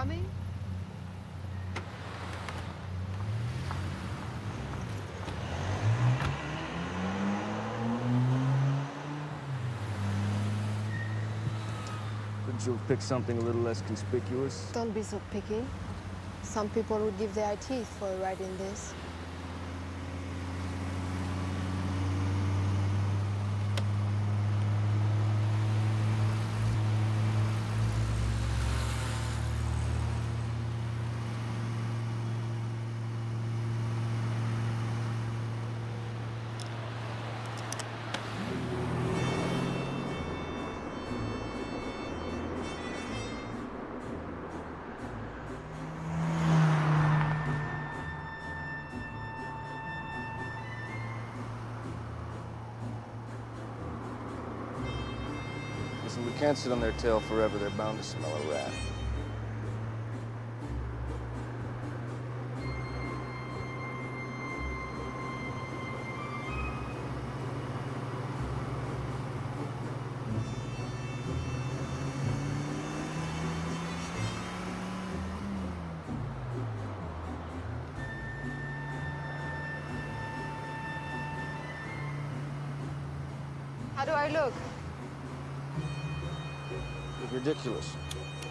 coming? Couldn't you have picked something a little less conspicuous? Don't be so picky. Some people would give their teeth for a ride in this. Listen, we can't sit on their tail forever. They're bound to smell a rat. How do I look? Ridiculous.